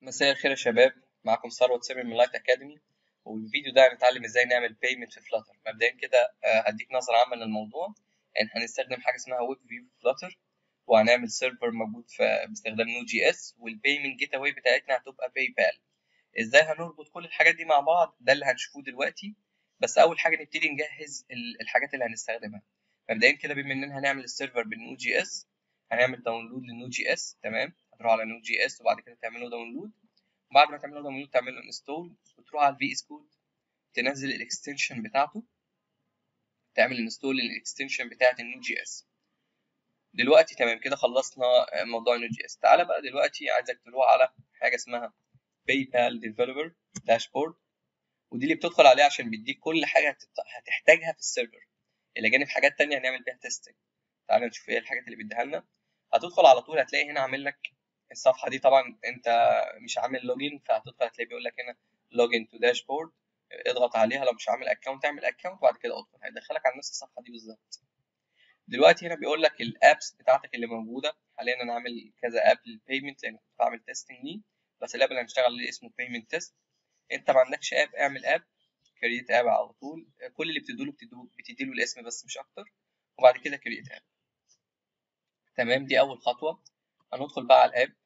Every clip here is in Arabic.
مساء الخير يا شباب، معكم ثروت سامي من لايت اكاديمي. والفيديو ده هنتعلم ازاي نعمل بيمنت في فلاتر. مبدئيا كده هديك نظره عامه للموضوع. يعني هنستخدم حاجه اسمها ويب فيو في فلاتر، وهنعمل سيرفر موجود باستخدام نود جي اس، والبيمنت جيت اواي بتاعتنا هتبقى باي بال. ازاي هنربط كل الحاجات دي مع بعض؟ ده اللي هنشوفه دلوقتي. بس اول حاجه نبتدي نجهز الحاجات اللي هنستخدمها. مبدئيا كده بما اننا هنعمل السيرفر بالنود جي اس، هنعمل داونلود للنود جي اس. تمام، هتروح على نود جي اس وبعد كده تعملوا داونلود. بعد ما تعملوا داونلود تعملوا انستول وتروح على الفي اس كود، تنزل الاكستنشن بتاعته، تعمل انستول للاكستنشن بتاعت النود جي اس. دلوقتي تمام كده خلصنا موضوع النود جي اس. تعالى بقى دلوقتي عايزك تروح على حاجه اسمها باي بال ديفلوبر داشبورد، ودي اللي بتدخل عليها عشان بيديك كل حاجه هتحتاجها في السيرفر، الى جانب حاجات تانية هنعمل بيها تيستنج. تعالى نشوف ايه الحاجات اللي بيديها لنا. هتدخل على طول هتلاقي هنا عامل لك الصفحه دي. طبعا انت مش عامل لوجين، فهتدخل هتلاقي بيقول لك هنا لوجين تو داشبورد، اضغط عليها. لو مش عامل اكونت اعمل اكونت وبعد كده ادخل، هيدخلك على نفس الصفحه دي بالظبط. دلوقتي هنا بيقول لك الابس بتاعتك اللي موجوده حاليا. انا عامل كذا اب للبيمنت لان كنت بعمل تيستنج ليه، بس الاب اللي هنشتغل عليه اسمه بيمنت تيست. انت ما عندكش اب اعمل اب، كرييت اب على طول. كل اللي بتديله الاسم بس مش اكتر، وبعد كده كرييت اب. تمام، دي اول خطوه. هندخل بقى على الاب.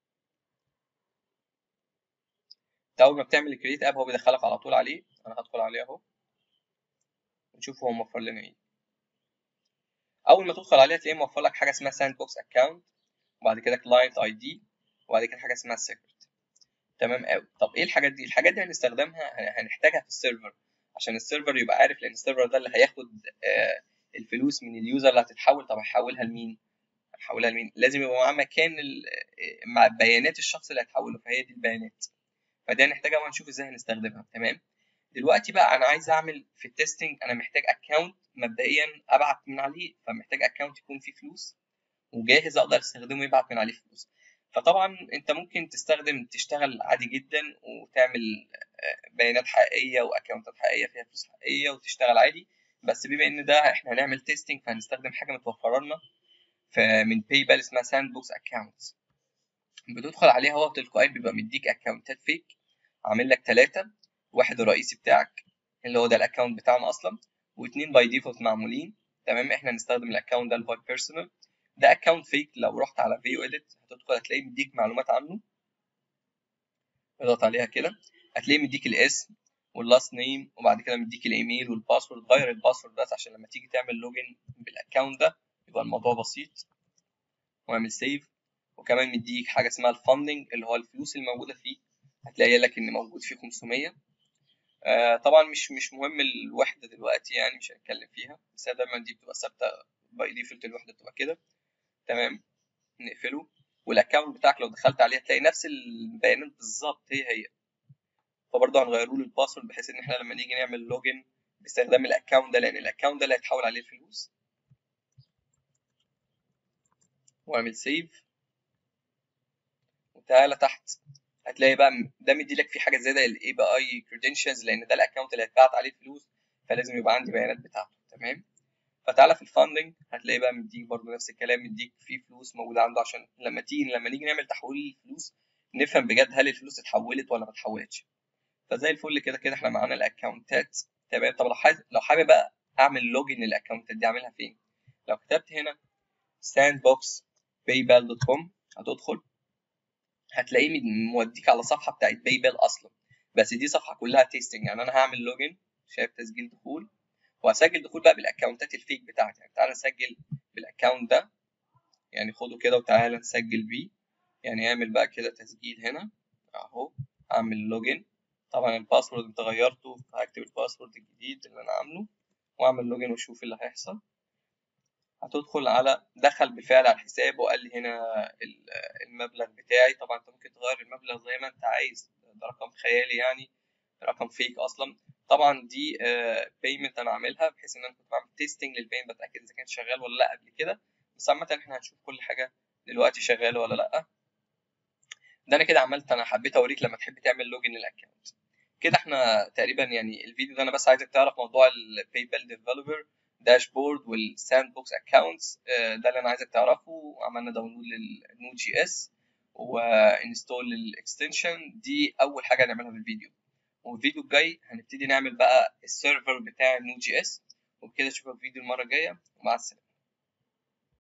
اول ما بتعمل كرييت اب هو بيدخلك على طول عليه. انا هدخل عليه اهو ونشوف هو موفر لنا ايه. اول ما تدخل عليه هتلاقيه موفر لك حاجه اسمها ساند بوكس اكونت، وبعد كده كلاينت اي دي، وبعد كده حاجه اسمها سيكريت. تمام قوي. طب ايه الحاجات دي؟ الحاجات دي هنستخدمها، هنحتاجها في السيرفر عشان السيرفر يبقى عارف، لان السيرفر ده اللي هياخد الفلوس من اليوزر اللي هتتحول. طب هيحولها لمين؟ هتحولها لمين؟ لازم يبقى معاه مكان مع بيانات الشخص اللي هتحوله، فهي دي البيانات. فدي هنحتاجها وهنشوف ازاي هنستخدمها. تمام. دلوقتي بقى انا عايز اعمل في التستنج، انا محتاج اكونت مبدئيا ابعت من عليه، فمحتاج اكونت يكون فيه فلوس وجاهز اقدر استخدمه يبعت من عليه فلوس. فطبعا انت ممكن تشتغل عادي جدا وتعمل بيانات حقيقيه واكونتات حقيقيه فيها فلوس حقيقيه وتشتغل عادي. بس بما ان ده احنا هنعمل تيستنج فهنستخدم حاجه متوفره لنا من باي بال اسمها ساند بوكس اكونت. بتدخل عليها هو تلقائيا بيبقى مديك اكونتات فيك، عامل لك 3. واحد الرئيسي بتاعك اللي هو ده الاكونت بتاعنا اصلا، واثنين باي ديفولت معمولين. تمام، احنا هنستخدم الاكونت ده الباي بيرسونال. ده اكونت فيك، لو رحت على فيو اديت هتدخل هتلاقيه مديك معلومات عنه. اضغط عليها كده هتلاقيه مديك الاسم واللاست نيم، وبعد كده مديك الايميل والباسورد. غير الباسورد بس عشان لما تيجي تعمل لوجن بالاكونت ده يبقى الموضوع بسيط، واعمل سيف. وكمان مديك حاجه اسمها الفاندنج اللي هو الفلوس الموجوده فيه، هتلاقي لك ان موجود فيه 500. طبعا مش مهم الوحده دلوقتي، يعني مش هنتكلم فيها، بس دايما دي بتبقى ثابته باي ديفولت، الوحده بتبقى كده. تمام، نقفله. والاكونت بتاعك لو دخلت عليه هتلاقي نفس البيانات بالظبط هي. فبرضه هنغيره له الباسورد بحيث ان احنا لما نيجي نعمل لوجن باستخدام الاكونت ده، لان الاكونت ده اللي هيتحول عليه الفلوس. واعمل سيف وتعالى تحت هتلاقي بقى ده مدي لك في حاجه زياده الاي بي اي كريدنشالز، لان ده الاكونت اللي هيتبعت عليه فلوس، فلازم يبقى عندي بيانات بتاعته. تمام. فتعالى في الفاندنج هتلاقي بقى مديك برضه نفس الكلام، مديك فيه فلوس موجوده عنده عشان لما نيجي نعمل تحويل الفلوس نفهم بجد هل الفلوس اتحولت ولا ما اتحولتش. فزي الفل كده كده احنا معانا الاكونتات. تمام. طب لو حابب بقى اعمل لوجن للاكونتات دي اعملها فين؟ لو كتبت هنا sandboxpaybal.com هتدخل هتلاقيه موديك على صفحه بتاعت باي بال اصلا، بس دي صفحه كلها تيستنج. يعني انا هعمل لوجن، شايف تسجيل دخول، وهسجل دخول بقى بالاكونتات الفيك بتاعتي. يعني تعالى نسجل بالاكونت ده، يعني خده كده وتعالى نسجل بيه. يعني اعمل بقى كده تسجيل هنا اهو، اعمل لوجن. طبعا الباسورد انت غيرته، هكتب الباسورد الجديد اللي انا عامله واعمل لوجن واشوف اللي هيحصل. هتدخل على دخل بالفعل على الحساب وقال لي هنا المبلغ بتاعي. طبعا انت ممكن تغير المبلغ زي ما انت عايز، ده رقم خيالي يعني، رقم فيك اصلا. طبعا دي بيمنت انا عاملها بحيث ان انا كنت بعمل تيستنج للبيمنت بتاكد اذا كانت شغال ولا لا قبل كده. بس عامه احنا هنشوف كل حاجه دلوقتي شغاله ولا لا. ده انا كده عملت، انا حبيت اوريك لما تحب تعمل لوجن للاكونت. كده احنا تقريبا يعني الفيديو ده انا بس عايزك تعرف موضوع الباي بال ديفلوبر داشبورد والساند بوكس اكونتس، ده اللي انا عايزك تعرفه. عملنا داونلود للنود جي اس وانستول الاكستنشن. دي اول حاجه هنعملها في الفيديو، والفيديو الجاي هنبتدي نعمل بقى السيرفر بتاع النود جي اس. وبكده اشوفك في فيديو المره الجايه، ومع السلامه.